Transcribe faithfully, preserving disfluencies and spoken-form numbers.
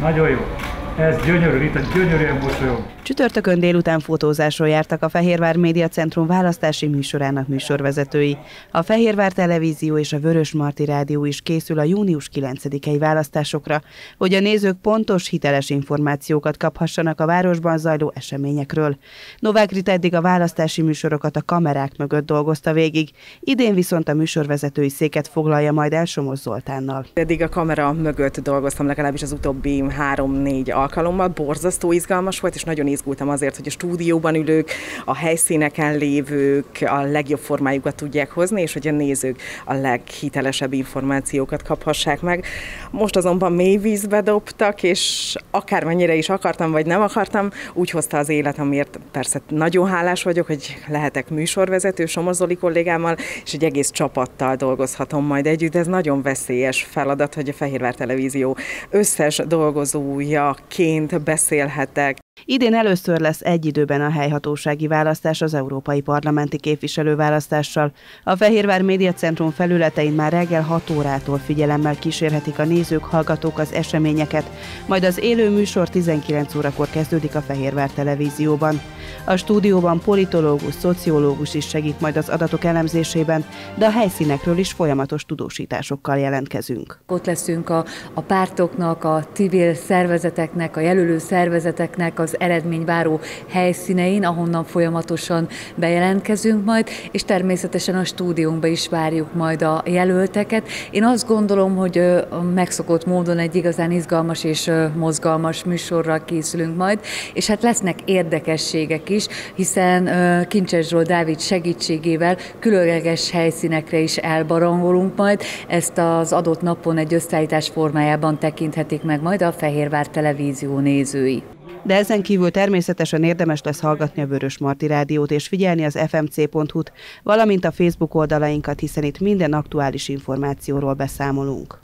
Nagyon jó. Ez gyönyörű, itt a gyönyörűen mosolyog. Csütörtökön délután fotózásról jártak a Fehérvár Média Centrum választási műsorának műsorvezetői. A Fehérvár Televízió és a Vörösmarty Rádió is készül a június kilencedikei választásokra, hogy a nézők pontos, hiteles információkat kaphassanak a városban zajló eseményekről. Novák Rita eddig a választási műsorokat a kamerák mögött dolgozta végig, idén viszont a műsorvezetői széket foglalja majd el Somos Zoltánnal. Eddig a kamera mögött dolgoztam legalábbis az utóbbi három-négy alkalommal, borzasztó izgalmas volt, és nagyon izgultam azért, hogy a stúdióban ülők, a helyszíneken lévők a legjobb formájukat tudják hozni, és hogy a nézők a leghitelesebb információkat kaphassák meg. Most azonban mély vízbe dobtak, és akármennyire is akartam, vagy nem akartam, úgy hozta az élet, amiért persze nagyon hálás vagyok, hogy lehetek műsorvezető Somos Zoli kollégámmal, és egy egész csapattal dolgozhatom majd együtt. Ez nagyon veszélyes feladat, hogy a Fehérvár Televízió összes dolgozójaként beszélhetek. Idén először lesz egy időben a helyhatósági választás az európai parlamenti képviselőválasztással. A Fehérvár Média Centrum felületein már reggel hat órától figyelemmel kísérhetik a nézők, hallgatók az eseményeket, majd az élő műsor tizenkilenc órakor kezdődik a Fehérvár Televízióban. A stúdióban politológus, szociológus is segít majd az adatok elemzésében, de a helyszínekről is folyamatos tudósításokkal jelentkezünk. Ott leszünk a, a pártoknak, a civil szervezeteknek, a jelölő szervezeteknek az eredményváró helyszínein, ahonnan folyamatosan bejelentkezünk majd, és természetesen a stúdiónkba is várjuk majd a jelölteket. Én azt gondolom, hogy megszokott módon egy igazán izgalmas és mozgalmas műsorral készülünk majd, és hát lesznek érdekességek is, hiszen Kincses Zsolt Dávid segítségével különleges helyszínekre is elbarangolunk majd. Ezt az adott napon egy összeállítás formájában tekinthetik meg majd a Fehérvár Televízió nézői. De ezen kívül természetesen érdemes lesz hallgatni a Vörösmarty Rádiót és figyelni az ef em cé pont hu-t, valamint a Facebook oldalainkat, hiszen itt minden aktuális információról beszámolunk.